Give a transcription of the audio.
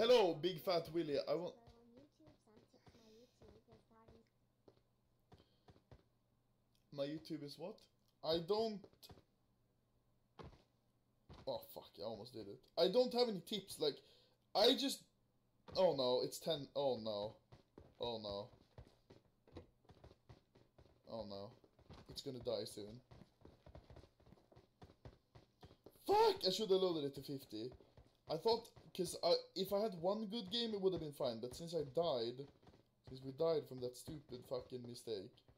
Hello, Big Fat Willie. I want. My YouTube is what? I don't. Oh fuck! I almost did it. I don't have any tips. Like, I just. Oh no! It's 10. Oh no! Oh no! Oh no! It's gonna die soon. Fuck! I should have loaded it to 50. I thought, because if I had one good game, it would have been fine. But since we died from that stupid fucking mistake.